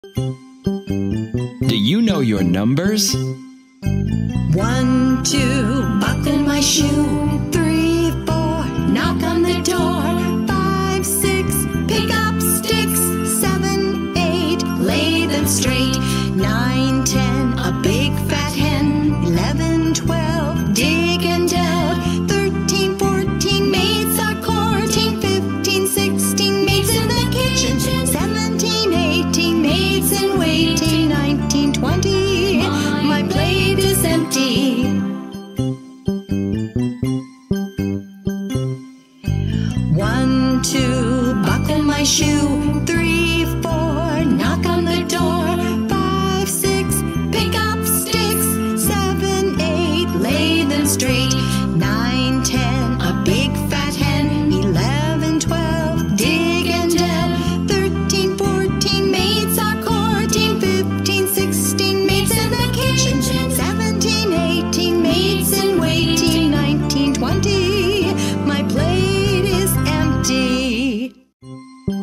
Do you know your numbers? 1, 2, buckle my shoe. 3, 4, knock on the door. 5, 6, pick up sticks. 7, 8, lay them straight. 9, 10, a big fat hen. 11, 12, dig and delve. 13, 14, maids are courting. 15, 16, maids in the kitchen. 17, 18, maids in waiting. 19, 20, my plate is empty. 1, 2, buckle my shoe. 3, 4, knock on the door. 5, 6, pick up sticks. 7, 8, lay them straight. 9, 10, a big fat hen. 11, 12, dig and delve. 13, 14, maids are courting. 15, 16, maids in the kitchen. 17, 18, maids in waiting. 19, 20, my plate is empty.